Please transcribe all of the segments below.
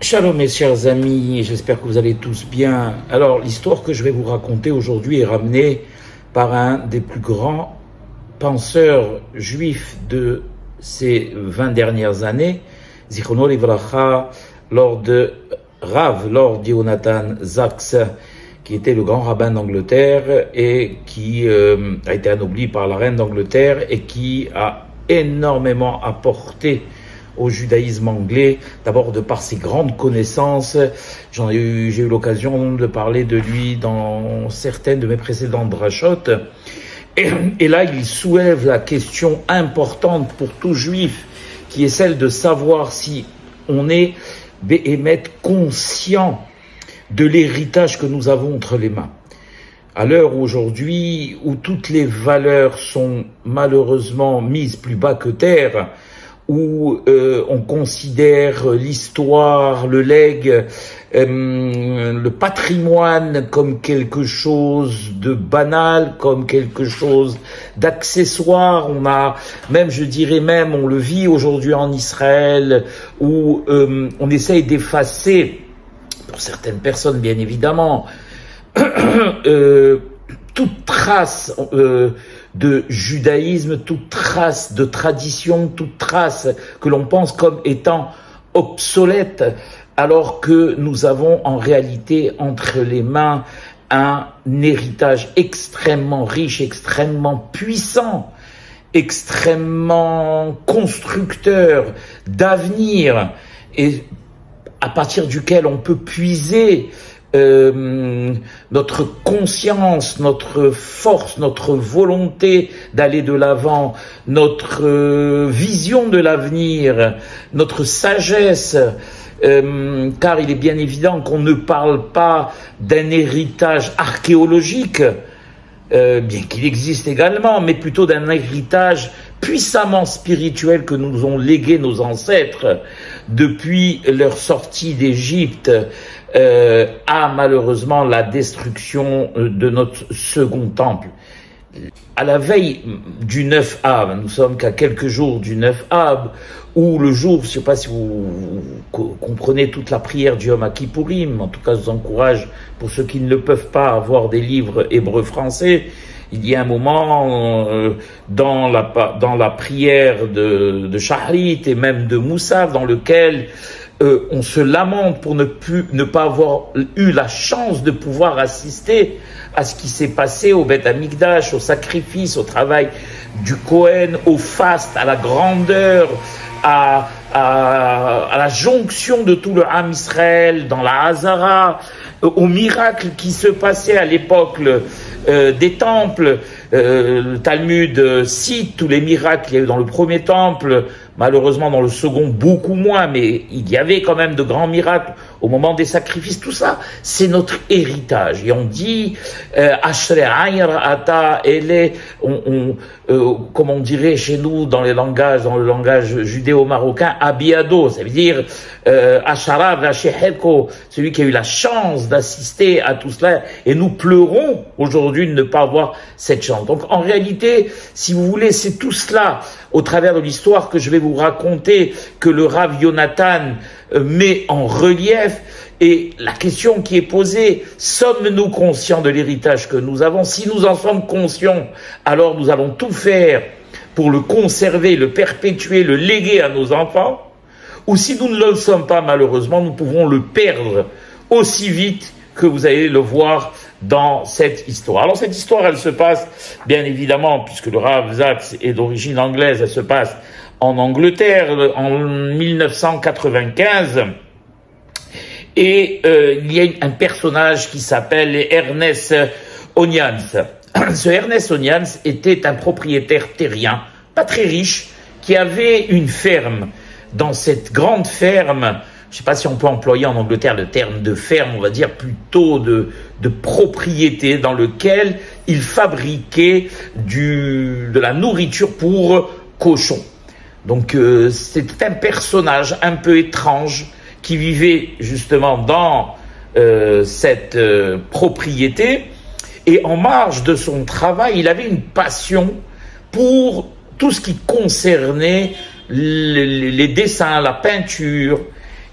Shalom mes chers amis, j'espère que vous allez tous bien. Alors l'histoire que je vais vous raconter aujourd'hui est ramenée par un des plus grands penseurs juifs de ces 20 dernières années, Zichrono Livracha, Lord Jonathan Sacks, qui était le grand rabbin d'Angleterre et qui a été anobli par la reine d'Angleterre et qui a énormément apporté au judaïsme anglais, d'abord de par ses grandes connaissances. J'ai eu l'occasion de parler de lui dans certaines de mes précédentes drachotes. Et là, il soulève la question importante pour tout juif, qui est celle de savoir si on est béhémet conscient de l'héritage que nous avons entre les mains. À l'heure aujourd'hui, où toutes les valeurs sont malheureusement mises plus bas que terre, où on considère l'histoire, le legs, le patrimoine comme quelque chose de banal, comme quelque chose d'accessoire. On a même, je dirais même, on le vit aujourd'hui en Israël, où on essaye d'effacer, pour certaines personnes bien évidemment, toute trace de judaïsme, toute trace de tradition, toute trace que l'on pense comme étant obsolète, alors que nous avons en réalité entre les mains un héritage extrêmement riche, extrêmement puissant, extrêmement constructeur d'avenir, et à partir duquel on peut puiser notre conscience, notre force, notre volonté d'aller de l'avant, notre vision de l'avenir, notre sagesse, car il est bien évident qu'on ne parle pas d'un héritage archéologique, bien qu'il existe également, mais plutôt d'un héritage puissamment spirituel que nous ont légué nos ancêtres depuis leur sortie d'Égypte, à malheureusement la destruction de notre second temple. À la veille du 9 Av, nous sommes qu'à quelques jours du 9 Av, où le jour, je ne sais pas si vous comprenez toute la prière du Yom Kippourim, en tout cas je vous encourage, pour ceux qui ne le peuvent pas, avoir des livres hébreux-français. Il y a un moment dans la prière de Shahrit et même de Moussaf, dans lequel on se lamente pour ne pas avoir eu la chance de pouvoir assister à ce qui s'est passé au Beth Amikdash, au sacrifice, au travail du Kohen, au faste, à la grandeur, à la jonction de tout le Ham Israël dans la Hazara, au miracle qui se passait à l'époque des temples. Le Talmud cite tous les miracles qu'il y a eu dans le premier temple, malheureusement dans le second beaucoup moins, mais il y avait quand même de grands miracles au moment des sacrifices. Tout ça, c'est notre héritage. Et on dit Ashrei Ayr Ata Ele, comme on dirait chez nous dans le langage judéo-marocain, Abiado, ça veut dire Ashara Vasheheko, celui qui a eu la chance d'assister à tout cela, et nous pleurons aujourd'hui de ne pas avoir cette chance. Donc en réalité, si vous voulez, c'est tout cela au travers de l'histoire que je vais vous raconter, que le Rav Jonathan met en relief. Et la question qui est posée, sommes-nous conscients de l'héritage que nous avons? Si nous en sommes conscients, alors nous allons tout faire pour le conserver, le perpétuer, le léguer à nos enfants. Ou si nous ne le sommes pas, malheureusement, nous pouvons le perdre aussi vite que vous allez le voir dans cette histoire. Alors cette histoire, elle se passe, bien évidemment, puisque le Rav Sacks est d'origine anglaise, elle se passe en Angleterre en 1995. Et il y a un personnage qui s'appelle Ernest Onians. Ce Ernest Onians était un propriétaire terrien, pas très riche, qui avait une ferme. Dans cette grande ferme, je ne sais pas si on peut employer en Angleterre le terme de ferme, on va dire plutôt de propriété, dans lequel il fabriquait de la nourriture pour cochons. Donc c'était un personnage un peu étrange qui vivait justement dans cette propriété, et en marge de son travail, il avait une passion pour tout ce qui concernait les dessins, la peinture.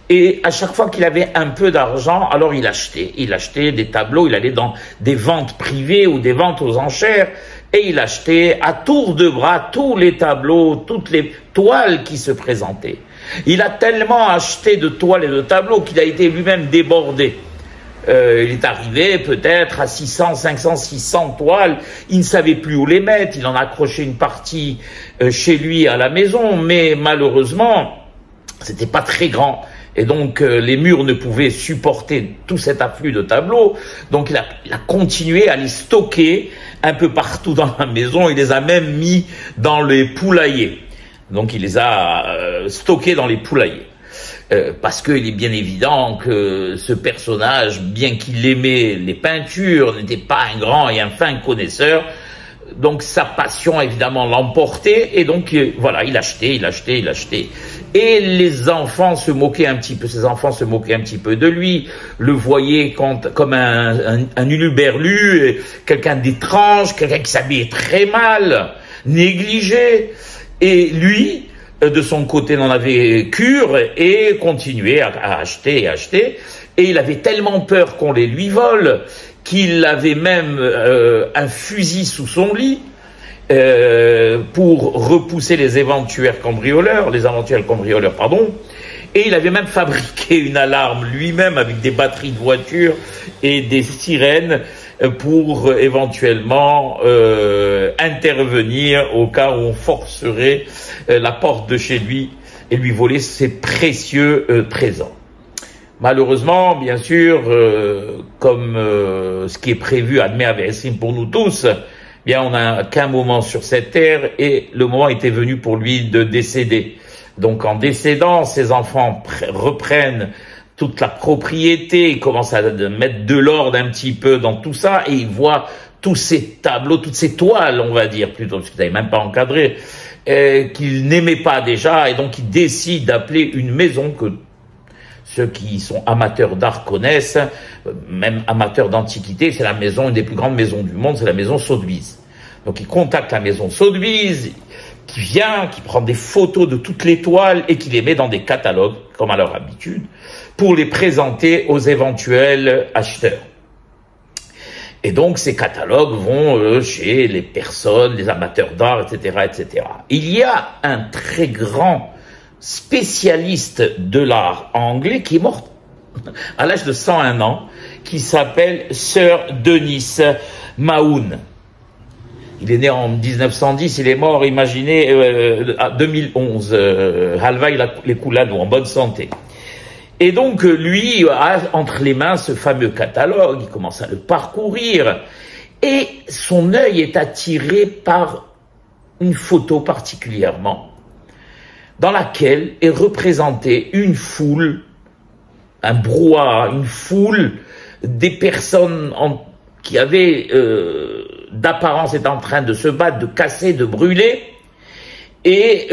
Et à chaque fois qu'il avait un peu d'argent, alors il achetait des tableaux, il allait dans des ventes privées ou des ventes aux enchères, et il achetait à tour de bras tous les tableaux, toutes les toiles qui se présentaient. Il a tellement acheté de toiles et de tableaux qu'il a été lui-même débordé. Il est arrivé peut-être à 600, 500, 600 toiles, il ne savait plus où les mettre, il en a accroché une partie chez lui à la maison, mais malheureusement, c'était pas très grand. Et donc, les murs ne pouvaient supporter tout cet afflux de tableaux. Donc, il a continué à les stocker un peu partout dans la maison. Il les a même mis dans les poulaillers. Donc, il les a stockés dans les poulaillers. Parce qu'il est bien évident que ce personnage, bien qu'il aimait les peintures, n'était pas un grand et un fin connaisseur. Donc sa passion évidemment l'emportait et donc voilà, il achetait. Et les enfants se moquaient un petit peu, ses enfants se moquaient un petit peu de lui, le voyaient comme un uluberlu, quelqu'un d'étrange, quelqu'un qui s'habillait très mal, négligé. Et lui, de son côté, n'en avait cure et continuait à acheter. Et il avait tellement peur qu'on les lui vole qu'il avait même un fusil sous son lit pour repousser les éventuels cambrioleurs, et il avait même fabriqué une alarme lui-même avec des batteries de voiture et des sirènes pour éventuellement intervenir au cas où on forcerait la porte de chez lui et lui voler ses précieux trésors. Malheureusement, bien sûr, comme ce qui est prévu, admet Avessim pour nous tous, bien on n'a qu'un moment sur cette terre et le moment était venu pour lui de décéder. Donc en décédant, ses enfants reprennent toute la propriété, ils commencent à mettre de l'ordre un petit peu dans tout ça et ils voient tous ces tableaux, toutes ces toiles, on va dire plutôt, parce qu'ils n'avaient même pas encadré, qu'ils n'aimaient pas déjà et donc ils décident d'appeler une maison que ceux qui sont amateurs d'art connaissent, même amateurs d'antiquité, c'est la maison, une des plus grandes maisons du monde, c'est la maison Sotheby's. Donc ils contactent la maison Sotheby's, qui vient, qui prend des photos de toutes les toiles et qui les met dans des catalogues, comme à leur habitude, pour les présenter aux éventuels acheteurs. Et donc ces catalogues vont chez les personnes, les amateurs d'art, etc., etc. Il y a un très grand spécialiste de l'art anglais qui est mort à l'âge de 101 ans, qui s'appelle Sir Denis Mahon. Il est né en 1910, il est mort, imaginez, en 2011, Halva les Coulano, en bonne santé. Et donc, lui a entre les mains ce fameux catalogue, il commence à le parcourir, et son œil est attiré par une photo particulièrement, dans laquelle est représentée une foule, un brouhaha, une foule des personnes qui avaient, d'apparence, étaient en train de se battre, de casser, de brûler. Et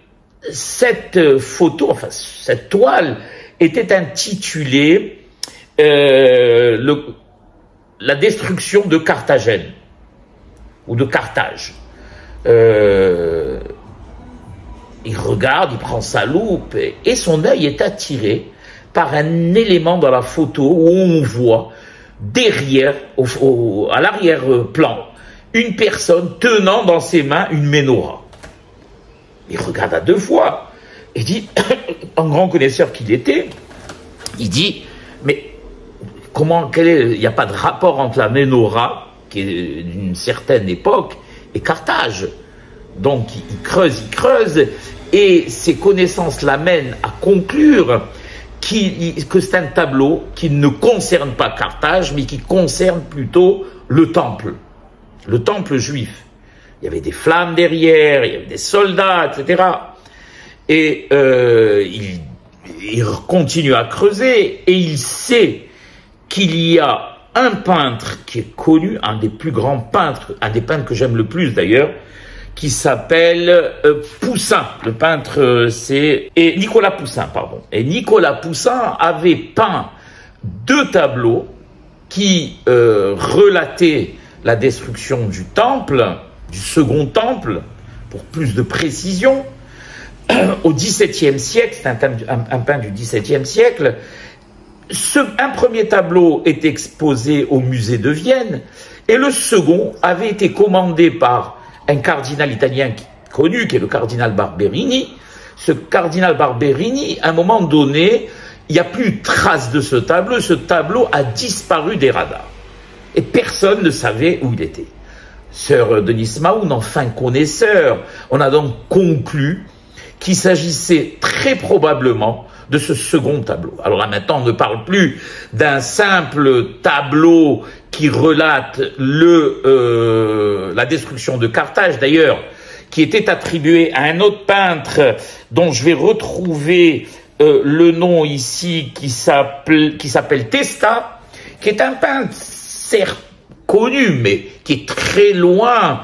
cette photo, enfin cette toile, était intitulée la destruction de Carthagène, ou de Carthage. Il regarde, il prend sa loupe et son œil est attiré par un élément dans la photo où on voit derrière, à l'arrière-plan, une personne tenant dans ses mains une menorah. Il regarde à deux fois et dit, en grand connaisseur qu'il était, il dit, mais comment, il n'y a pas de rapport entre la menorah, qui est d'une certaine époque, et Carthage. Donc il creuse, et ses connaissances l'amènent à conclure que c'est un tableau qui ne concerne pas Carthage, mais qui concerne plutôt le temple juif. Il y avait des flammes derrière, il y avait des soldats, etc. Et il continue à creuser, et il sait qu'il y a un peintre qui est connu, un des plus grands peintres, un des peintres que j'aime le plus d'ailleurs, qui s'appelle Poussin. Le peintre, c'est Nicolas Poussin, pardon. Et Nicolas Poussin avait peint deux tableaux qui relataient la destruction du temple, du second temple, pour plus de précision, au XVIIe siècle, c'est un peintre du XVIIe siècle. Un premier tableau est exposé au musée de Vienne et le second avait été commandé par un cardinal italien connu, qui est le cardinal Barberini. Ce cardinal Barberini, à un moment donné, il n'y a plus de trace de ce tableau a disparu des radars. Et personne ne savait où il était. Sœur Denis Mahoun, en fin connaisseur, on a donc conclu qu'il s'agissait très probablement de ce second tableau. Alors là, maintenant, on ne parle plus d'un simple tableau qui relate la destruction de Carthage, d'ailleurs, qui était attribué à un autre peintre dont je vais retrouver le nom ici, qui s'appelle Testa, qui est un peintre, certes connu, mais qui est très loin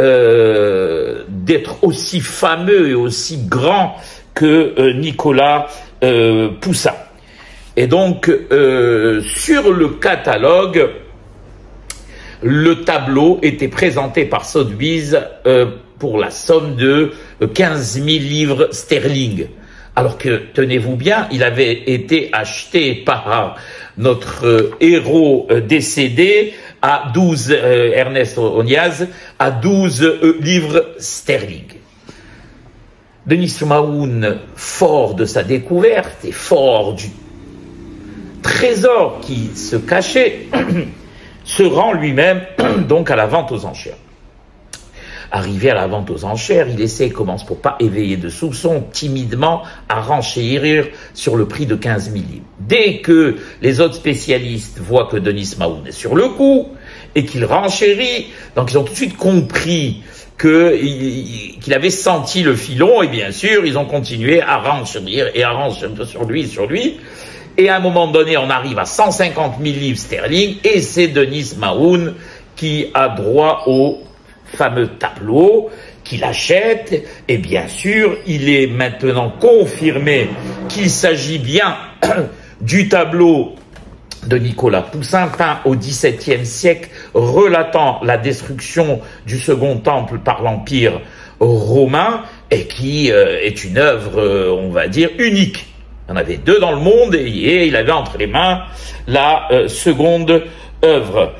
d'être aussi fameux et aussi grand que Nicolas Poussin. Et donc, sur le catalogue, le tableau était présenté par Sotheby's pour la somme de 15 000 livres sterling. Alors que, tenez-vous bien, il avait été acheté par notre héros décédé à 12, Ernest Oniaz, à 12 livres sterling. Denis Mahoun, fort de sa découverte et fort du trésor qui se cachait, se rend lui-même donc à la vente aux enchères. Arrivé à la vente aux enchères, il essaie, commence pour pas éveiller de soupçons, timidement à renchérir sur le prix de 15 000 livres. Dès que les autres spécialistes voient que Denis Mahoun est sur le coup et qu'il renchérit, donc ils ont tout de suite compris qu'il avait senti le filon, et bien sûr, ils ont continué à renchérir et à renchérir sur lui. Et à un moment donné, on arrive à 150 000 livres sterling, et c'est Denis Mahoun qui a droit au fameux tableau, qu'il achète, et bien sûr, il est maintenant confirmé qu'il s'agit bien du tableau de Nicolas Poussin, peint au XVIIe siècle, relatant la destruction du Second Temple par l'Empire romain, et qui est une œuvre, on va dire, unique. Il y en avait deux dans le monde, et il avait entre les mains la seconde œuvre.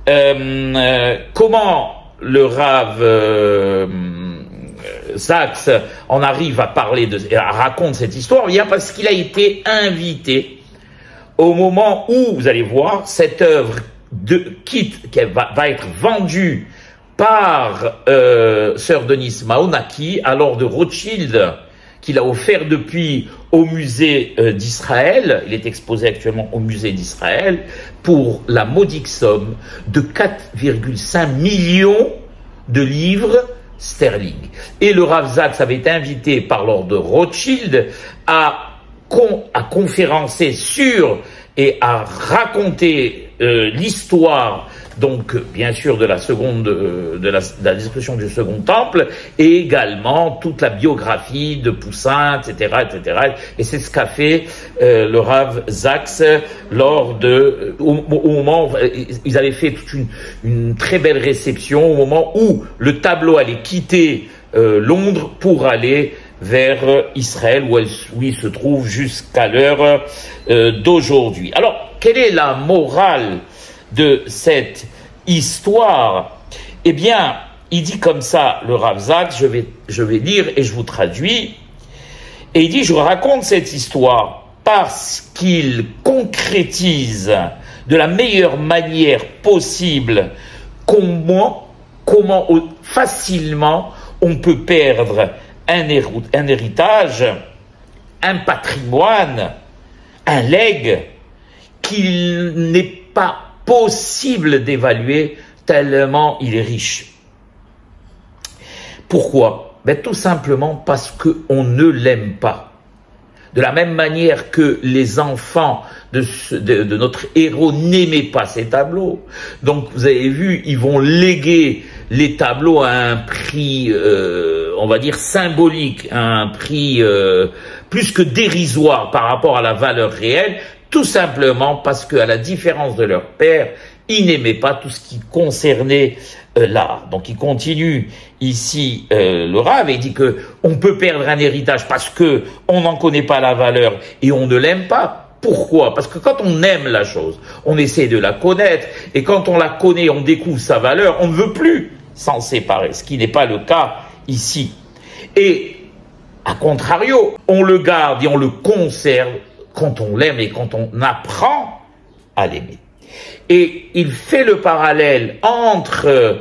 Comment le Rav Sachs en arrive à raconte cette histoire? Bien parce qu'il a été invité au moment où, vous allez voir, cette œuvre qui va être vendue par Sir Denis Mahoun, à qui? À Lord de Rothschild, qu'il a offert depuis au musée d'Israël. Il est exposé actuellement au musée d'Israël pour la modique somme de 4,5 millions de livres sterling. Et le Rav Sachs avait été invité par Lord de Rothschild à conférencer sur et à raconter l'histoire, donc bien sûr de la la destruction du Second Temple, et également toute la biographie de Poussin, etc., etc. Et c'est ce qu'a fait le Rav Sachs lors au moment, ils avaient fait toute une très belle réception au moment où le tableau allait quitter Londres pour aller vers Israël, où il se trouve jusqu'à l'heure d'aujourd'hui. Alors, quelle est la morale de cette histoire? Eh bien, il dit comme ça, le Rav Sachs, je vais lire et je vous traduis, et il dit, je raconte cette histoire parce qu'il concrétise de la meilleure manière possible comment facilement on peut perdre un héritage, un patrimoine, un legs qu'il n'est pas possible d'évaluer tellement il est riche. Pourquoi? Tout simplement parce qu'on ne l'aime pas. De la même manière que les enfants de notre héros n'aimaient pas ces tableaux. Donc vous avez vu, ils vont léguer les tableaux à un prix, on va dire symbolique, à un prix plus que dérisoire par rapport à la valeur réelle, tout simplement parce qu'à la différence de leur père, il n'aimait pas tout ce qui concernait l'art. Donc il continue ici le Rav et il dit que on peut perdre un héritage parce que on n'en connaît pas la valeur et on ne l'aime pas. Pourquoi? Parce que quand on aime la chose, on essaie de la connaître et quand on la connaît, on découvre sa valeur, on ne veut plus s'en séparer, ce qui n'est pas le cas ici. Et à contrario, on le garde et on le conserve quand on l'aime et quand on apprend à l'aimer. Et il fait le parallèle entre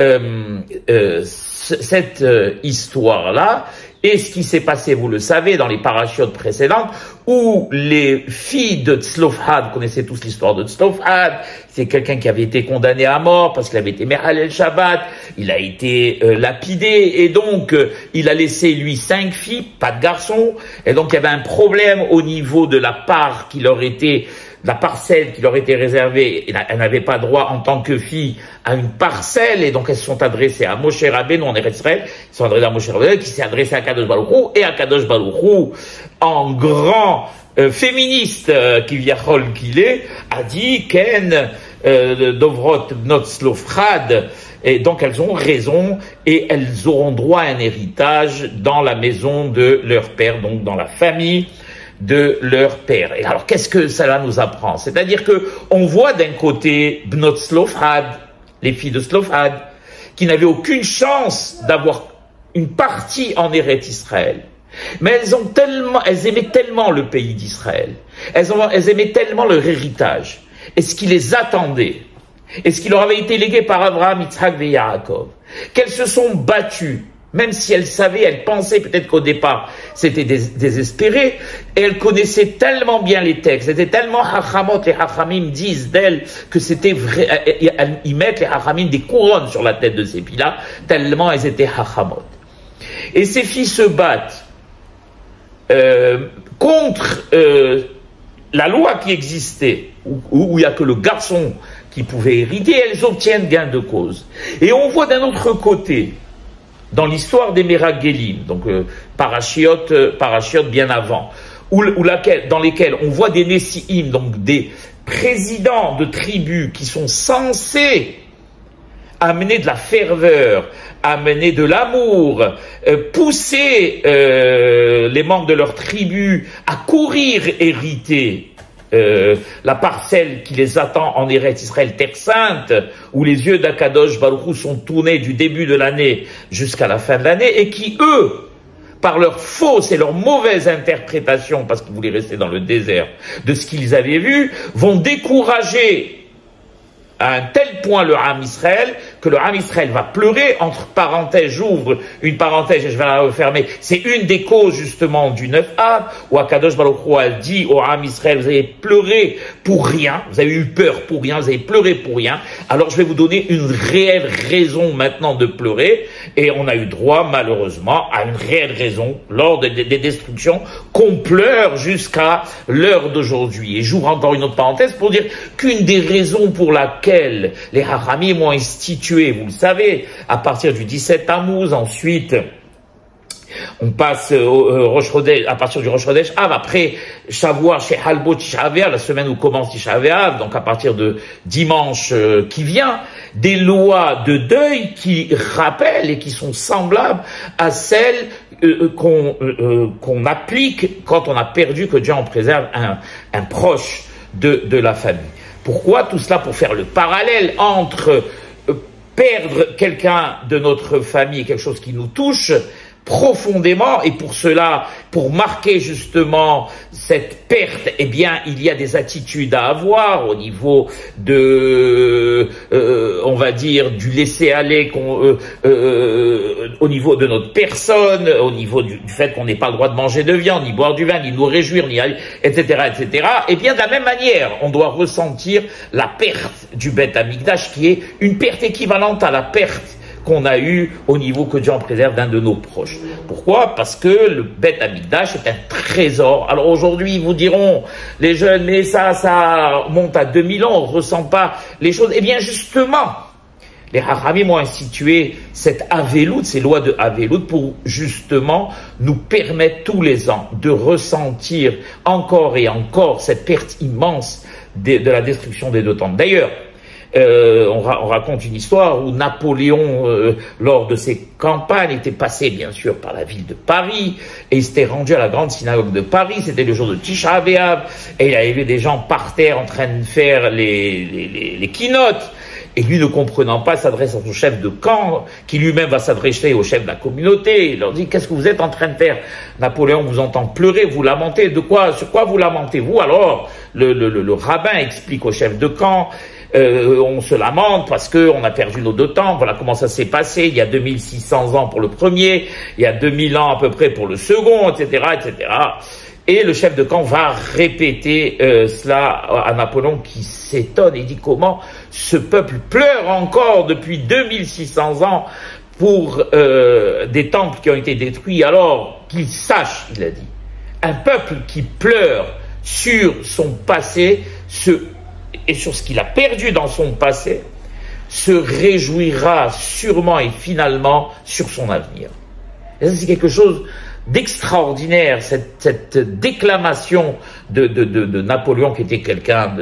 cette histoire-là et ce qui s'est passé, vous le savez, dans les parachutes précédentes, où les filles de Tzlofhad, vous connaissez tous l'histoire de Tzlofhad, c'est quelqu'un qui avait été condamné à mort parce qu'il avait été Mehalel Shabbat, il a été lapidé, et donc il a laissé lui 5 filles, pas de garçons, et donc il y avait un problème au niveau de la part qui leur était, la parcelle qui leur était réservée, elles n'avaient pas droit en tant que filles à une parcelle, et donc elles se sont adressées à Moshe Rabbeinu en Israël, ils sont adressées à Moshe Rabbeinu, qui s'est adressé à Kadosh Baruch Hu, et à Kadosh Baruch Hu, en grand féministe Kivyachol qu'il est, a dit Ken Dovrot Bnot Tzlofhad, et donc elles ont raison, et elles auront droit à un héritage dans la maison de leur père, donc dans la famille de leur père. Et alors, qu'est-ce que cela nous apprend? C'est-à-dire que on voit d'un côté Bnot Tzlofhad, les filles de Tzlofhad, qui n'avaient aucune chance d'avoir une partie en Eretz Israël. Mais elles aimaient tellement le pays d'Israël. Elles aimaient tellement leur héritage. Et ce qui les attendait, et ce qui leur avait été légué par Abraham, Yitzhak et Yaakov, qu'elles se sont battues. Même si elles savaient, elles pensaient peut-être qu'au départ, c'était désespéré, et elles connaissaient tellement bien les textes, c'était tellement hachamot, les hachamim disent d'elles que c'était vrai, ils mettent les hachamim des couronnes sur la tête de ces filles-là, tellement elles étaient hachamot. Et ces filles se battent contre la loi qui existait, où il n'y a que le garçon qui pouvait hériter, elles obtiennent gain de cause. Et on voit d'un autre côté, dans l'histoire des Meragelim, donc parachiotes bien avant, dans lesquels on voit des Nessiim, donc des présidents de tribus qui sont censés amener de la ferveur, amener de l'amour, pousser les membres de leur tribu à courir hériter la parcelle qui les attend en Eretz Israël, terre sainte, où les yeux d'Akadosh Baruch Hu sont tournés du début de l'année jusqu'à la fin de l'année, et qui, eux, par leur fausse et leur mauvaise interprétation, parce qu'ils voulaient rester dans le désert, de ce qu'ils avaient vu, vont décourager à un tel point le Ham Israël, que le Ham Israël va pleurer, entre parenthèses, j'ouvre une parenthèse et je vais la refermer, c'est une des causes justement du 9 Av, où Akadosh Baruch Hu a dit au Ham Israël, vous avez pleuré pour rien, vous avez eu peur pour rien, vous avez pleuré pour rien, alors je vais vous donner une réelle raison maintenant de pleurer, et on a eu droit malheureusement à une réelle raison lors des destructions qu'on pleure jusqu'à l'heure d'aujourd'hui. Et j'ouvre encore une autre parenthèse pour dire qu'une des raisons pour laquelle les Hachamim ont institué, vous le savez, à partir du 17 Tammuz, ensuite on passe au Rosh Chodesh, à partir du Rosh Chodesh Av, après Shavua chez Halbo Tisha B'Av, la semaine où commence Tisha B'Av, donc à partir de dimanche qui vient, des lois de deuil qui rappellent et qui sont semblables à celles qu'on applique quand on a perdu, que Dieu en préserve, un proche de la famille. Pourquoi tout cela? Pour faire le parallèle entre perdre quelqu'un de notre famille, quelque chose qui nous touche profondément, et pour cela, pour marquer justement cette perte, eh bien, il y a des attitudes à avoir au niveau de, on va dire, du laisser-aller, au niveau de notre personne, au niveau du fait qu'on n'ait pas le droit de manger de viande, ni boire du vin, ni nous réjouir, ni etc., etc. Eh bien, de la même manière, on doit ressentir la perte du Beth Amikdash, qui est une perte équivalente à la perte qu'on a eu au niveau, que Dieu en préserve, d'un de nos proches. Pourquoi? Parce que le Beth Amikdash est un trésor. Alors aujourd'hui, ils vous diront, les jeunes, mais ça monte à 2000 ans, on ne ressent pas les choses. Eh bien justement, les Hachamim ont institué cette Avelout, ces lois de Avelout, pour justement nous permettre tous les ans de ressentir encore et encore cette perte immense de la destruction des deux temples. D'ailleurs, On raconte une histoire où Napoléon, lors de ses campagnes, était passé bien sûr par la ville de Paris et il s'était rendu à la grande synagogue de Paris. C'était le jour de Tisha B'Av et il y avait des gens par terre en train de faire les keynotes. Et lui, ne comprenant pas, s'adresse à son chef de camp, qui lui-même va s'adresser au chef de la communauté. Il leur dit, qu'est-ce que vous êtes en train de faire? Napoléon vous entend pleurer, vous lamentez. De quoi? Sur quoi vous lamentez-vous? Alors, le rabbin explique au chef de camp, on se lamente parce que on a perdu nos 2 temples. Voilà comment ça s'est passé. Il y a 2600 ans pour le premier, il y a 2000 ans à peu près pour le second, etc., etc. Et le chef de camp va répéter cela à Napoléon qui s'étonne et dit comment ce peuple pleure encore depuis 2600 ans pour des temples qui ont été détruits, alors qu'il sache, il a dit, un peuple qui pleure sur son passé et sur ce qu'il a perdu dans son passé se réjouira sûrement et finalement sur son avenir. Et ça, c'est quelque chose d'extraordinaire, cette déclamation de Napoléon, qui était quelqu'un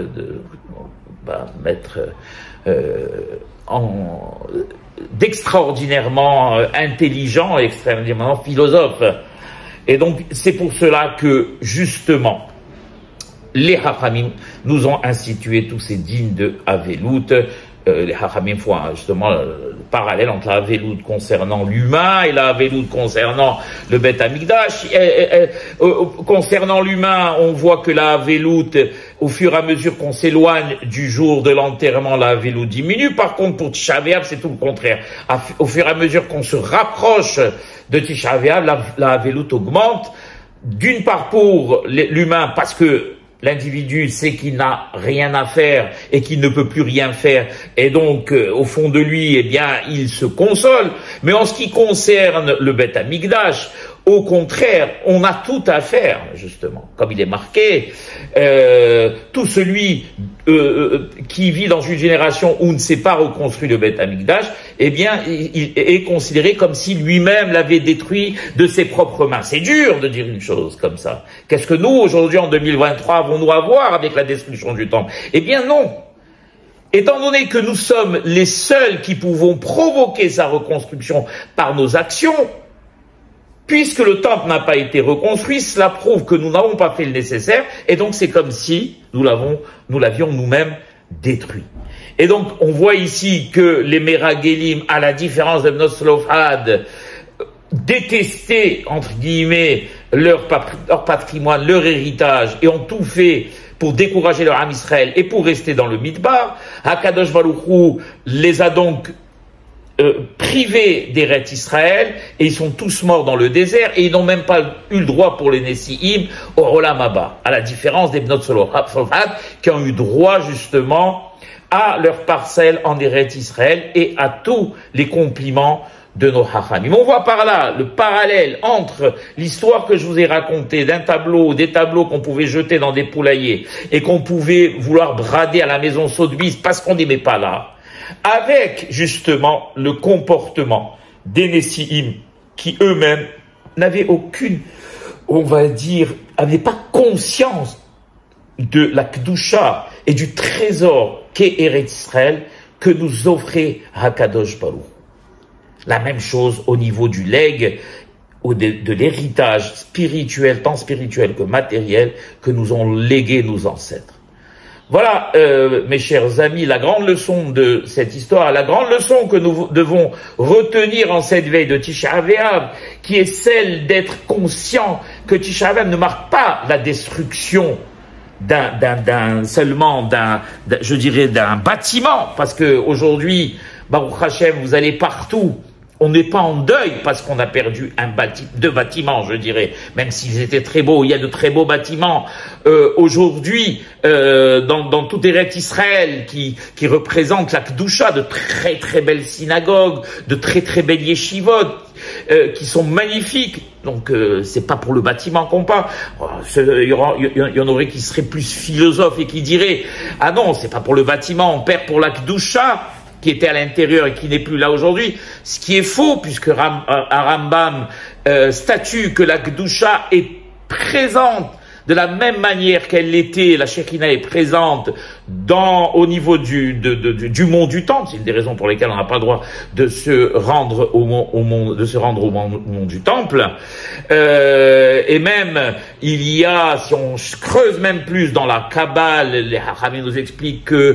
d'extraordinairement intelligent et extrêmement philosophe. Et donc, c'est pour cela que, justement, les Hachamim nous ont institué tous ces dînes de Avelout. Les Hachamim font justement le parallèle entre la Avelout concernant l'humain et la Avelout concernant le Beth Amikdash. Concernant l'humain, on voit que la Avelout, au fur et à mesure qu'on s'éloigne du jour de l'enterrement, la Avelout diminue. Par contre, pour Tisha B'Av, c'est tout le contraire. Au fur et à mesure qu'on se rapproche de Tisha B'Av, la Avelout augmente. D'une part pour l'humain, parce que l'individu sait qu'il n'a rien à faire et qu'il ne peut plus rien faire, et donc au fond de lui, eh bien, il se console. Mais en ce qui concerne le Beth Amikdash, au contraire, on a tout à faire, justement. Comme il est marqué, tout celui qui vit dans une génération où on ne s'est pas reconstruit le Beth Amikdash, eh bien, il est considéré comme si lui-même l'avait détruit de ses propres mains. C'est dur de dire une chose comme ça. Qu'est-ce que nous, aujourd'hui, en 2023, avons-nous à voir avec la destruction du temple? Eh bien, non. Étant donné que nous sommes les seuls qui pouvons provoquer sa reconstruction par nos actions, puisque le temple n'a pas été reconstruit, cela prouve que nous n'avons pas fait le nécessaire, et donc c'est comme si nous l'avions nous-mêmes détruit. Et donc on voit ici que les Meragelim, à la différence de Bnot Zelofhad, détestaient, entre guillemets, leur patrimoine, leur héritage, et ont tout fait pour décourager leur âme Israël et pour rester dans le Midbar. HaKadosh Baruch Hu les a donc privés d'Eretz Israël, et ils sont tous morts dans le désert, et ils n'ont même pas eu le droit pour les Nessi'im au Olam Haba, à la différence des Bnot Zelofhad, qui ont eu droit justement à leur parcelle en Eretz Israël et à tous les compliments de nos Hachamim. On voit par là le parallèle entre l'histoire que je vous ai racontée des tableaux qu'on pouvait jeter dans des poulaillers et qu'on pouvait vouloir brader à la maison Sotheby's parce qu'on n'aimait pas là, avec justement le comportement des Nessi'im qui eux-mêmes n'avaient aucune, on va dire, n'avaient pas conscience de la Kedusha et du trésor qu'est Eretz Israël que nous offrait HaKadosh Baruch. La même chose au niveau du legs, ou de l'héritage spirituel, tant spirituel que matériel, que nous ont légué nos ancêtres. Voilà, mes chers amis, la grande leçon de cette histoire, la grande leçon que nous devons retenir en cette veille de Tisha B'Av, qui est celle d'être conscient que Tisha B'Av ne marque pas la destruction je dirais d'un bâtiment, parce que aujourd'hui, Baruch Hashem, vous allez partout. On n'est pas en deuil parce qu'on a perdu deux bâtiments, je dirais, même s'ils étaient très beaux. Il y a de très beaux bâtiments aujourd'hui dans tout Eretz Israël qui représentent la Kedusha, de très très belles synagogues, de très très belles yeshivot qui sont magnifiques. Donc c'est pas pour le bâtiment qu'on parle. Il y en aurait qui seraient plus philosophes et qui diraient ah non, c'est pas pour le bâtiment, on perd pour la Kedusha qui était à l'intérieur et qui n'est plus là aujourd'hui, ce qui est faux, puisque Rambam statue que la Kedusha est présente de la même manière qu'elle l'était, la Shekhina est présente au niveau du mont du Temple. C'est une des raisons pour lesquelles on n'a pas le droit de se rendre au mont du Temple. Et même, il y a, si on creuse même plus dans la Kabbale, les Hachamim nous expliquent que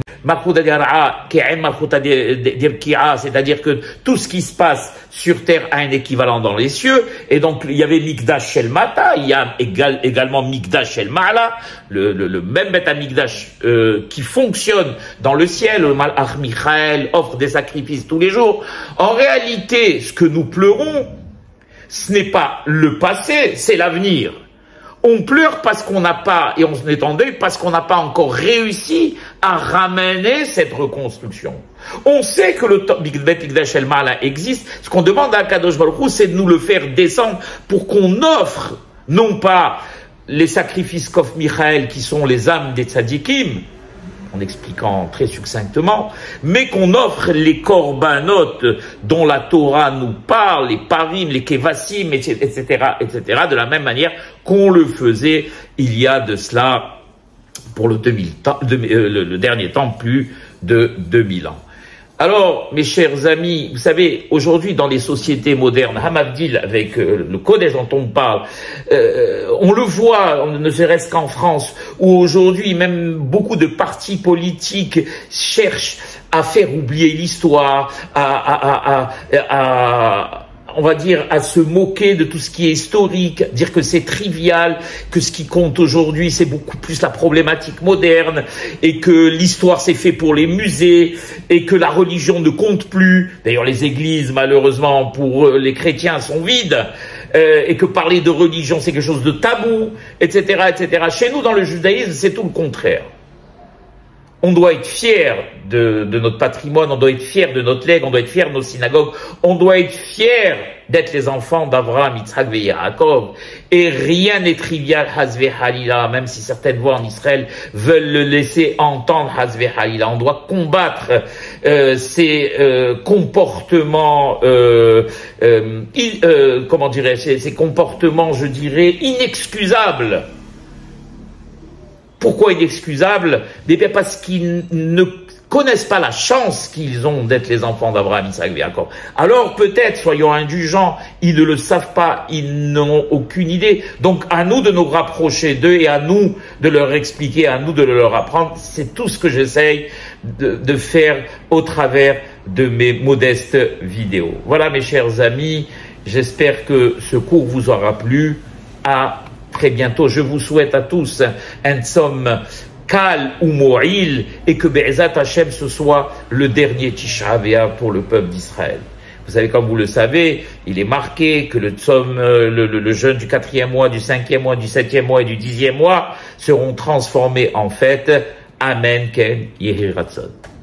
c'est-à-dire que tout ce qui se passe sur terre a un équivalent dans les cieux, et donc il y avait Mikdash Shel Mata, il y a également Mikdash Shel Ma'ala, le même Beth Amikdash qui fonctionne dans le ciel, le Malach Michael offre des sacrifices tous les jours. En réalité, ce que nous pleurons, ce n'est pas le passé, c'est l'avenir. On pleure parce qu'on n'a pas, et on est en deuil parce qu'on n'a pas encore réussi à ramener cette reconstruction. On sait que le Bet Mikdash El Ma'ala existe. Ce qu'on demande à Kadosh Baruch Hu, c'est de nous le faire descendre pour qu'on offre, non pas les sacrifices Kof Michael qui sont les âmes des tzadikim, en expliquant très succinctement, mais qu'on offre les korbanot dont la Torah nous parle, les parim, les kevasim, etc., de la même manière qu'on le faisait il y a de cela, pour le dernier temps, plus de 2000 ans. Alors, mes chers amis, vous savez, aujourd'hui, dans les sociétés modernes, Hamavdil, avec le Kodesh dont on parle, on le voit, ne serait-ce qu'en France, où aujourd'hui, même beaucoup de partis politiques cherchent à faire oublier l'histoire, on va dire, à se moquer de tout ce qui est historique, dire que c'est trivial, que ce qui compte aujourd'hui, c'est beaucoup plus la problématique moderne, et que l'histoire c'est fait pour les musées, et que la religion ne compte plus. D'ailleurs, les églises, malheureusement, pour les chrétiens, sont vides, et que parler de religion, c'est quelque chose de tabou, etc., etc. Chez nous, dans le judaïsme, c'est tout le contraire. On doit être fier de notre patrimoine, on doit être fier de notre legs, on doit être fier de nos synagogues, on doit être fier d'être les enfants d'Avraham, Yitzhak et Yaakov. Et rien n'est trivial, Hazve Halila, même si certaines voix en Israël veulent le laisser entendre, Hazve Halila. On doit combattre ces comportements, comment dirais-je, ces comportements, je dirais, inexcusables. Pourquoi inexcusables? Parce qu'ils ne connaissent pas la chance qu'ils ont d'être les enfants d'Abraham, Isaac et Jacob. Alors peut-être, soyons indulgents, ils ne le savent pas, ils n'ont aucune idée. Donc à nous de nous rapprocher d'eux et à nous de leur expliquer, à nous de leur apprendre. C'est tout ce que j'essaye de faire au travers de mes modestes vidéos. Voilà mes chers amis, j'espère que ce cours vous aura plu. À très bientôt. Je vous souhaite à tous un tzom kal ou mo'il et que Be'ezat Hashem ce soit le dernier Tisha B'Av pour le peuple d'Israël. Vous savez, comme vous le savez, il est marqué que le tzom, le jeûne du 4e mois, du 5e mois, du 7e mois et du 10e mois seront transformés en fête. Amen Ken Yehi Ratzon.